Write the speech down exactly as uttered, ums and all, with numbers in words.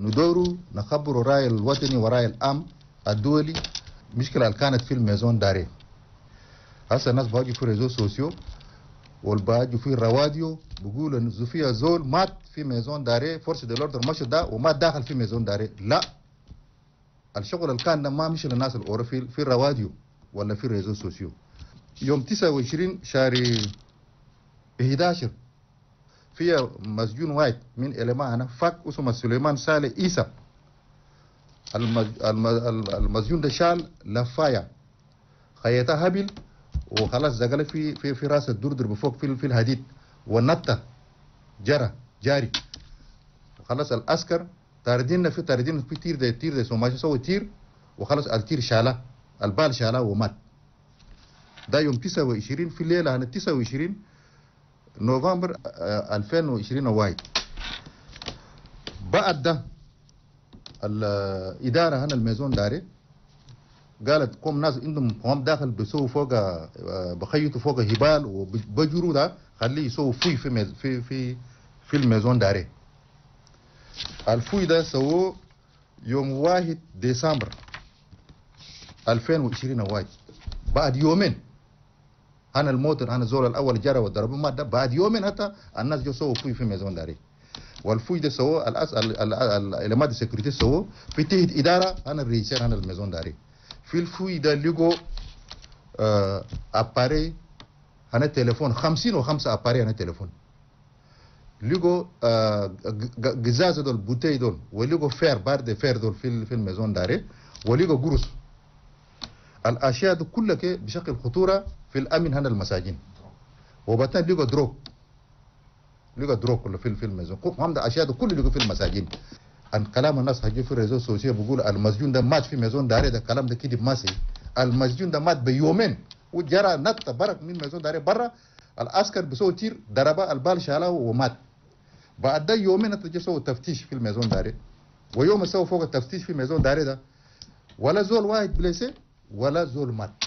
ندوروا نخبروا الراي الوطني وراي العام الدولي مشكلة اللي كانت في الميزون داري. هسه الناس باجوا في ريزو سوسيو والباجوا في الرواديو بيقولوا ان زوفيا زول مات في ميزون داري، فورس دي لوردر مشى ده وما داخل في ميزون داري. لا، الشغل اللي كان ما مشي للناس الاورا في في الرواديو ولا في ريزو سوسيو. يوم تسعة وعشرين شهر احد عشر فيها مسجون واحد من إلما أنا فاك اسمه سليمان صالح عيسى. المج... الم... المسجون ده شال لفاية خيطها هبل وخلاص زقل في في في راس الدردر بفوق في في الحديد والنطة جرى جاري. وخلاص العسكر تاردين في تاردين في تير ده تير ده سو ماشي سوى تير وخلاص التير شاله البال شاله ومات. ده يوم تسعة وعشرين في الليلة أنا تسعة وعشرين نوفمبر ألفين وعشرين واحد. بعد ده الإدارة هنا الميزون داري قالت قوم ناس عندهم قوم داخل بيسووا فوق بخيطوا فوق هبال وبجروا ده خليه يسووا فوي في ميز في في في الميزون داري. الفوي ده سووه يوم واحد ديسمبر ألفين وعشرين واحد. بعد يومين انا الموتر انا زول الاول جرى وضربوا ما ده بعد يومين حتى الناس جو سووا فوي في ميزون داري. والفوي ده سووه الالمات السكيورتي سووه في تحت اداره انا الرئيسين انا الميزون داري. في الفوي ده لقوا آه اباري انا تليفون خمسين وخمسة اباري انا تليفون. لقوا آه قزازه دول بوتي دول ولقوا فير بارد فير دول في في الميزون داري ولقوا قرص. الاشياء دي كلها بشكل خطوره في الامن هنا المساجين. وبعدين لقوا دروب لقوا دروب كله في في الميزون. هم ده اشياء دي كله لقوا في المساجين. عن كلام الناس هجي في الريزو السوسيال بيقول المسجون ده مات في ميزون داري. ده كلام ده كده ماسي. المسجون ده مات بيومين وجرى نط برك من ميزون داري برا. العسكر بسوي تير ضربه البال شاله ومات. بعد ده يومين تجي سووا تفتيش في الميزون داري. ويوم سووا فوق التفتيش في ميزون داري ده ولا زول واحد بليسي ولا زول مات.